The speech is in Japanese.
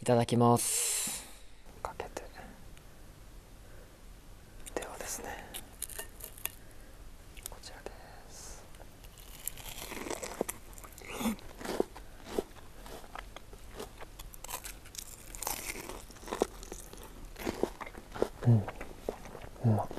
ただきます。 かけて、ではですね、こちらです。うん、うまっ。